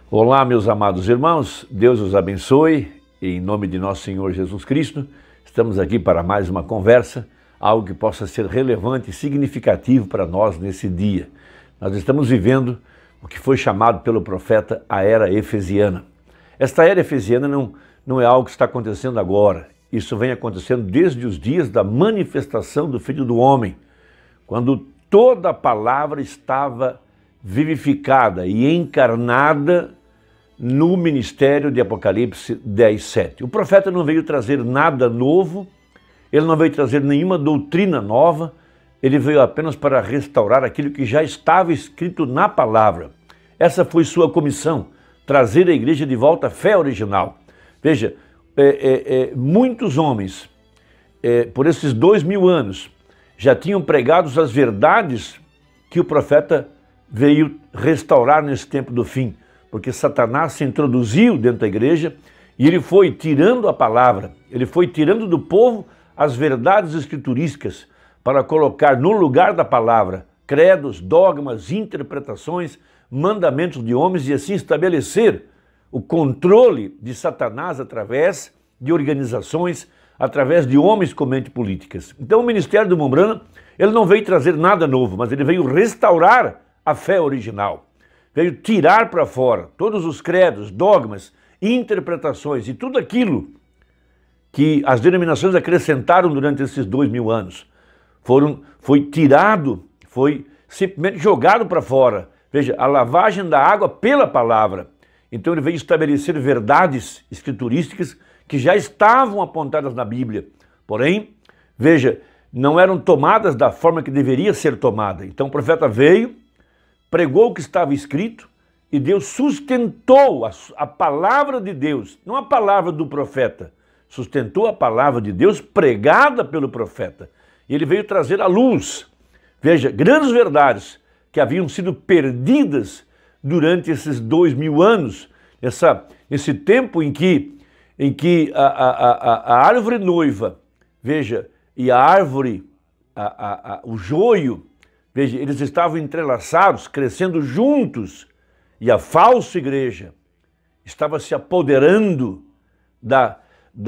Olá, meus amados irmãos, Deus os abençoe, em nome de nosso Senhor Jesus Cristo. Estamos aqui para mais uma conversa, algo que possa ser relevante e significativo para nós nesse dia. Nós estamos vivendo o que foi chamado pelo profeta a Era Efesiana. Esta Era Efesiana não é algo que está acontecendo agora, isso vem acontecendo desde os dias da manifestação do Filho do Homem, quando toda a palavra estava vivificada e encarnada no ministério de Apocalipse 10:7. O profeta não veio trazer nada novo, ele não veio trazer nenhuma doutrina nova, ele veio apenas para restaurar aquilo que já estava escrito na palavra. Essa foi sua comissão, trazer a igreja de volta à fé original. Veja, muitos homens, por esses 2000 anos, já tinham pregado as verdades que o profeta veio restaurar nesse tempo do fim, porque Satanás se introduziu dentro da igreja e ele foi tirando a palavra, ele foi tirando do povo as verdades escriturísticas para colocar no lugar da palavra credos, dogmas, interpretações, mandamentos de homens e assim estabelecer o controle de Satanás através de organizações, através de homens com mente políticas. Então o ministério do Mombrana, ele não veio trazer nada novo, mas ele veio restaurar a fé original. Veio tirar para fora todos os credos, dogmas, interpretações e tudo aquilo que as denominações acrescentaram durante esses 2000 anos. Foi tirado, foi simplesmente jogado para fora. Veja, a lavagem da água pela palavra. Então ele veio estabelecer verdades escriturísticas que já estavam apontadas na Bíblia. Porém, veja, não eram tomadas da forma que deveria ser tomada. Então o profeta veio, pregou o que estava escrito e Deus sustentou a palavra de Deus, não a palavra do profeta, sustentou a palavra de Deus pregada pelo profeta. E ele veio trazer à luz, veja, grandes verdades que haviam sido perdidas durante esses 2000 anos, esse tempo em que a árvore noiva, veja, e a árvore, o joio, veja, eles estavam entrelaçados, crescendo juntos, e a falsa igreja estava se apoderando da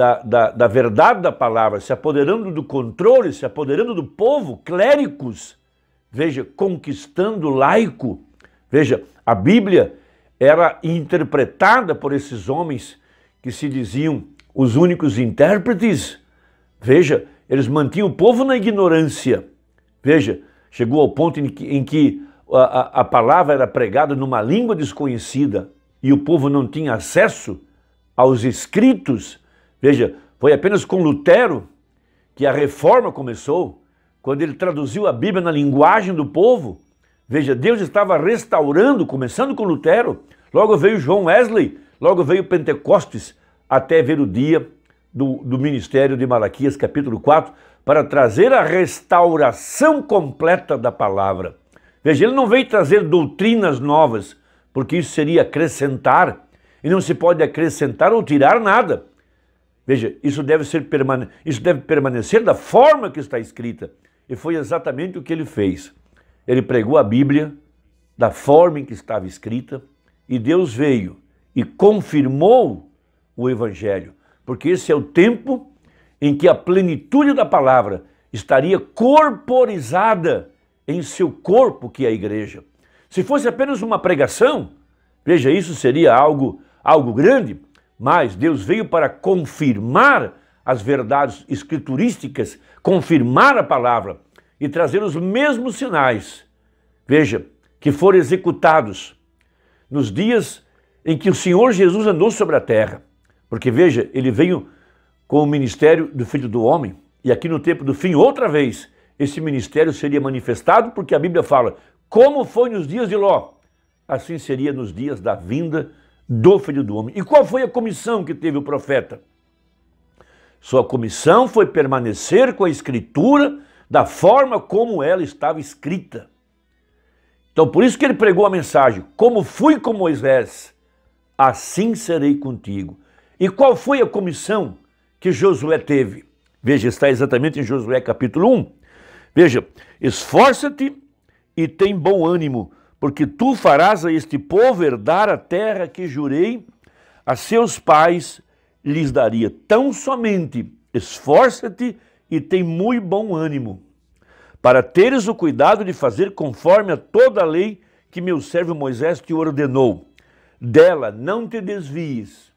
verdade da palavra, se apoderando do controle, se apoderando do povo, clérigos, veja, conquistando o laico. Veja, a Bíblia era interpretada por esses homens que se diziam os únicos intérpretes. Veja, eles mantinham o povo na ignorância. Veja, chegou ao ponto em que a palavra era pregada numa língua desconhecida e o povo não tinha acesso aos escritos. Veja, foi apenas com Lutero que a reforma começou, quando ele traduziu a Bíblia na linguagem do povo. Veja, Deus estava restaurando, começando com Lutero, logo veio João Wesley, logo veio Pentecostes, até ver o dia do ministério de Malaquias, capítulo 4, para trazer a restauração completa da palavra. Veja, ele não veio trazer doutrinas novas, porque isso seria acrescentar, e não se pode acrescentar ou tirar nada. Veja, isso deve permanecer da forma que está escrita, e foi exatamente o que ele fez. Ele pregou a Bíblia da forma em que estava escrita, e Deus veio e confirmou o Evangelho, porque esse é o tempo em que a plenitude da palavra estaria corporizada em seu corpo, que é a igreja. Se fosse apenas uma pregação, veja, isso seria algo grande, mas Deus veio para confirmar as verdades escriturísticas, confirmar a palavra e trazer os mesmos sinais, veja, que foram executados nos dias em que o Senhor Jesus andou sobre a terra. Porque veja, ele veio com o ministério do Filho do Homem, e aqui no tempo do fim, outra vez, esse ministério seria manifestado, porque a Bíblia fala, como foi nos dias de Ló, assim seria nos dias da vinda do Filho do Homem. E qual foi a comissão que teve o profeta? Sua comissão foi permanecer com a Escritura da forma como ela estava escrita. Então, por isso que ele pregou a mensagem, como fui com Moisés, assim serei contigo. E qual foi a comissão que Josué teve? Veja, está exatamente em Josué capítulo 1. Veja, esforça-te e tem bom ânimo, porque tu farás a este povo herdar a terra que jurei a seus pais lhes daria. Tão somente esforça-te e tem muito bom ânimo, para teres o cuidado de fazer conforme a toda a lei que meu servo Moisés te ordenou. Dela não te desvies,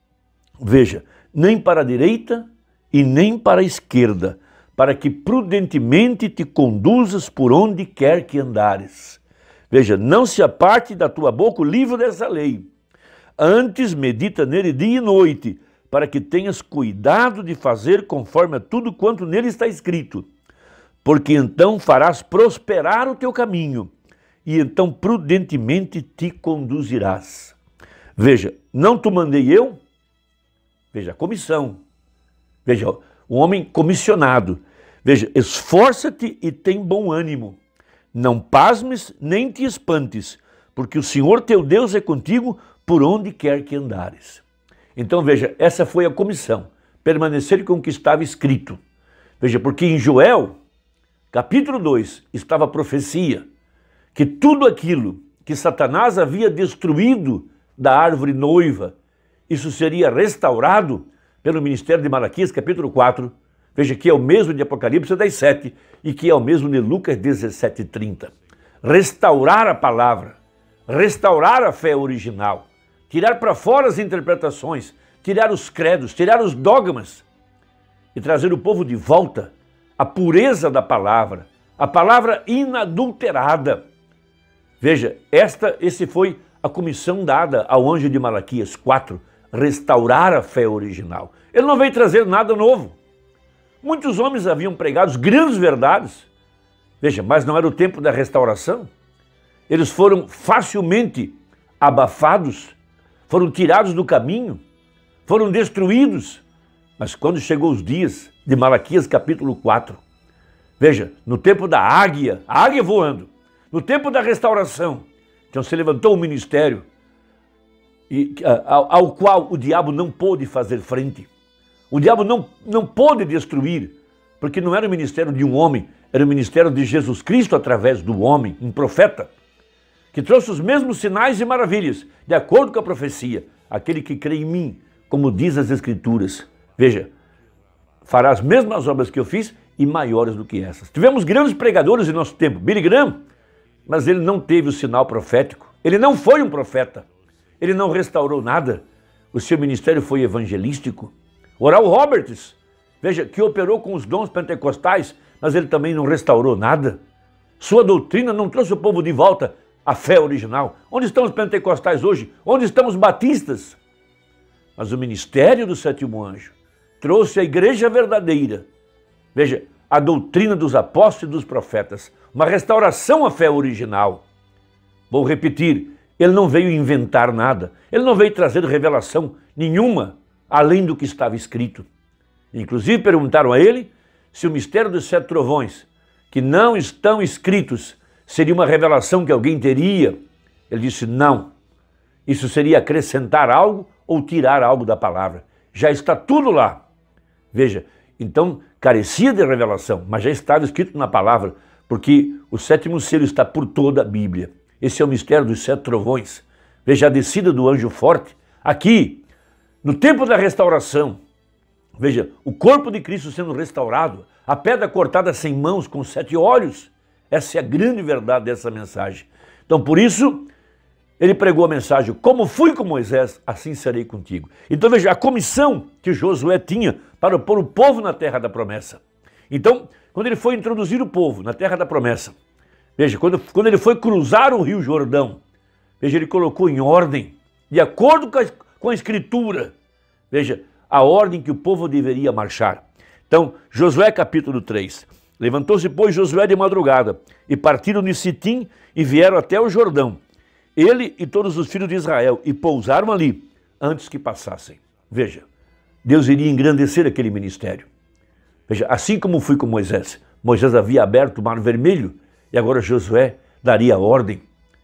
veja, nem para a direita e nem para a esquerda, para que prudentemente te conduzas por onde quer que andares. Veja, não se aparte da tua boca o livro dessa lei. Antes medita nele dia e noite, para que tenhas cuidado de fazer conforme a tudo quanto nele está escrito. Porque então farás prosperar o teu caminho, e então prudentemente te conduzirás. Veja, não te mandei eu? Veja, a comissão. Veja, o homem comissionado. Veja, esforça-te e tem bom ânimo. Não pasmes nem te espantes, porque o Senhor teu Deus é contigo por onde quer que andares. Então veja, essa foi a comissão, permanecer com o que estava escrito. Veja, porque em Joel, capítulo 2, estava a profecia que tudo aquilo que Satanás havia destruído da árvore noiva, isso seria restaurado pelo ministério de Malaquias, capítulo 4, veja que é o mesmo de Apocalipse 10:7 e que é o mesmo de Lucas 17:30. Restaurar a palavra, restaurar a fé original, tirar para fora as interpretações, tirar os credos, tirar os dogmas e trazer o povo de volta à pureza da palavra, a palavra inadulterada. Veja, esse foi a comissão dada ao anjo de Malaquias 4, restaurar a fé original. Ele não veio trazer nada novo. Muitos homens haviam pregado grandes verdades, veja, mas não era o tempo da restauração. Eles foram facilmente abafados, foram tirados do caminho, foram destruídos. Mas quando chegou os dias de Malaquias capítulo 4, veja, no tempo da águia, a águia voando, no tempo da restauração, então se levantou um ministério ao qual o diabo não pôde fazer frente. O diabo não pôde destruir, porque não era o ministério de um homem, era o ministério de Jesus Cristo através do homem, um profeta, que trouxe os mesmos sinais e maravilhas, de acordo com a profecia. Aquele que crê em mim, como diz as Escrituras, veja, fará as mesmas obras que eu fiz e maiores do que essas. Tivemos grandes pregadores em nosso tempo, Billy Graham, mas ele não teve o sinal profético, ele não foi um profeta, ele não restaurou nada, o seu ministério foi evangelístico. Oral Roberts, veja, que operou com os dons pentecostais, mas ele também não restaurou nada. Sua doutrina não trouxe o povo de volta à fé original. Onde estão os pentecostais hoje? Onde estão os batistas? Mas o ministério do sétimo anjo trouxe a igreja verdadeira. Veja, a doutrina dos apóstolos e dos profetas, uma restauração à fé original. Vou repetir, ele não veio inventar nada, ele não veio trazer revelação nenhuma, além do que estava escrito. Inclusive perguntaram a ele se o mistério dos 7 trovões, que não estão escritos, seria uma revelação que alguém teria. Ele disse não, isso seria acrescentar algo ou tirar algo da palavra. Já está tudo lá. Veja, então carecia de revelação, mas já estava escrito na palavra, porque o 7º selo está por toda a Bíblia. Esse é o mistério dos 7 trovões. Veja a descida do anjo forte. Aqui, no tempo da restauração, veja, o corpo de Cristo sendo restaurado, a pedra cortada sem mãos com 7 olhos. Essa é a grande verdade dessa mensagem. Então, por isso, ele pregou a mensagem, como fui com Moisés, assim serei contigo. Então, veja, a comissão que Josué tinha para pôr o povo na terra da promessa. Então, quando ele foi introduzir o povo na terra da promessa, veja, quando ele foi cruzar o rio Jordão, veja, ele colocou em ordem, de acordo com a Escritura, veja, a ordem que o povo deveria marchar. Então, Josué capítulo 3. Levantou-se, pois, Josué de madrugada, e partiram de Sitim e vieram até o Jordão, ele e todos os filhos de Israel, e pousaram ali, antes que passassem. Veja, Deus iria engrandecer aquele ministério. Veja, assim como fui com Moisés, Moisés havia aberto o Mar Vermelho, e agora Josué daria ordem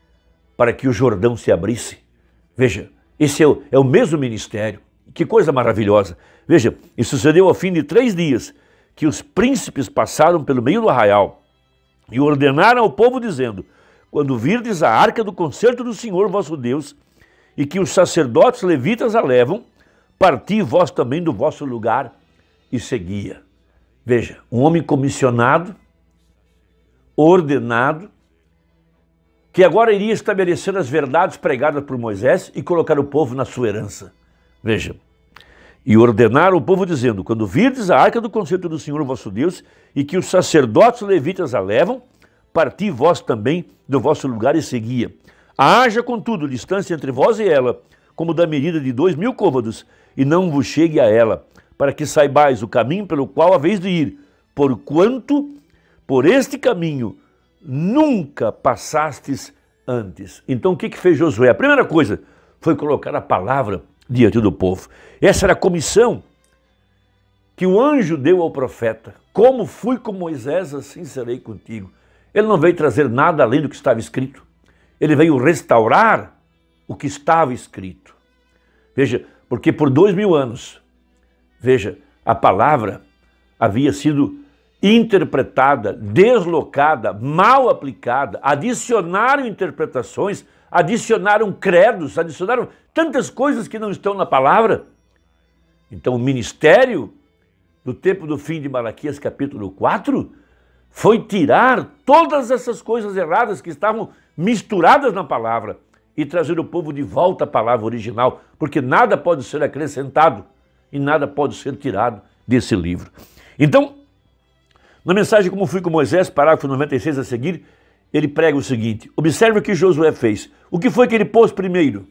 para que o Jordão se abrisse. Veja, esse é o mesmo ministério. Que coisa maravilhosa. Veja, e sucedeu ao fim de 3 dias, que os príncipes passaram pelo meio do arraial e ordenaram ao povo dizendo, quando virdes a arca do concerto do Senhor vosso Deus, e que os sacerdotes levitas a levam, parti vós também do vosso lugar e seguia. Veja, um homem comissionado, ordenado, que agora iria estabelecer as verdades pregadas por Moisés e colocar o povo na sua herança. Veja, e ordenaram o povo dizendo, quando virdes a arca do concerto do Senhor vosso Deus, e que os sacerdotes levitas a levam, parti vós também do vosso lugar e seguia. Haja, contudo, distância entre vós e ela, como da medida de 2000 côvados, e não vos chegue a ela, para que saibais o caminho pelo qual haveis de ir, porquanto por este caminho nunca passastes antes. Então o que fez Josué? A primeira coisa foi colocar a palavra diante do povo. Essa era a comissão que o anjo deu ao profeta. Como fui com Moisés, assim serei contigo. Ele não veio trazer nada além do que estava escrito. Ele veio restaurar o que estava escrito. Veja, porque por 2000 anos, veja, a palavra havia sido interpretada, deslocada, mal aplicada, adicionaram interpretações, adicionaram credos, adicionaram tantas coisas que não estão na palavra. Então o ministério do tempo do fim de Malaquias capítulo 4 foi tirar todas essas coisas erradas que estavam misturadas na palavra e trazer o povo de volta à palavra original, porque nada pode ser acrescentado e nada pode ser tirado desse livro. Então, na mensagem Como Fui com Moisés, parágrafo 96 a seguir, ele prega o seguinte, observe o que Josué fez. O que foi que ele pôs primeiro?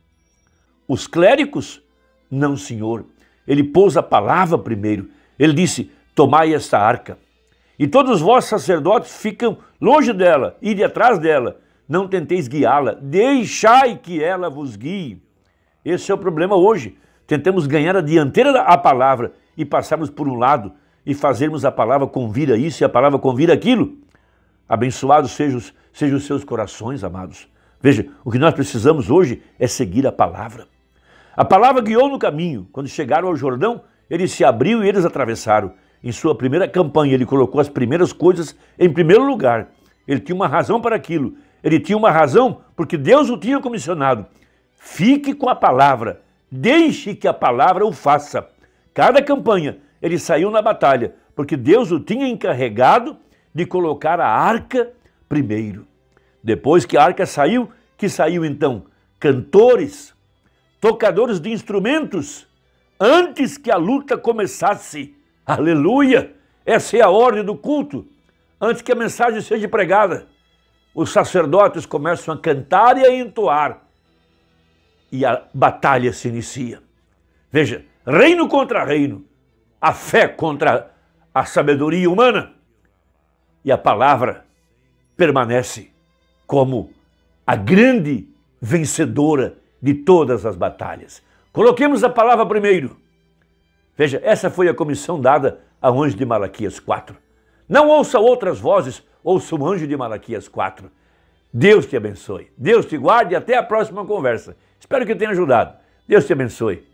Os clérigos? Não, senhor. Ele pôs a palavra primeiro. Ele disse, tomai esta arca. E todos vós, sacerdotes, ficam longe dela, ide atrás dela. Não tenteis guiá-la, deixai que ela vos guie. Esse é o problema hoje. Tentamos ganhar a dianteira da palavra e passarmos por um lado e fazermos a palavra convir a isso e a palavra convir aquilo. Abençoados sejam os seus corações, amados. Veja, o que nós precisamos hoje é seguir a palavra. A palavra guiou no caminho. Quando chegaram ao Jordão, ele se abriu e eles atravessaram. Em sua primeira campanha, ele colocou as primeiras coisas em primeiro lugar. Ele tinha uma razão para aquilo. Ele tinha uma razão porque Deus o tinha comissionado. Fique com a palavra. Deixe que a palavra o faça. Cada campanha, ele saiu na batalha, porque Deus o tinha encarregado de colocar a arca primeiro. Depois que a arca saiu, que saiu então? Cantores, tocadores de instrumentos, antes que a luta começasse. Aleluia! Essa é a ordem do culto. Antes que a mensagem seja pregada, os sacerdotes começam a cantar e a entoar. E a batalha se inicia. Veja, reino contra reino, a fé contra a sabedoria humana. E a palavra permanece como a grande vencedora de todas as batalhas. Coloquemos a palavra primeiro. Veja, essa foi a comissão dada ao anjo de Malaquias 4. Não ouça outras vozes, ouça o anjo de Malaquias 4. Deus te abençoe, Deus te guarde e até a próxima conversa. Espero que tenha ajudado. Deus te abençoe.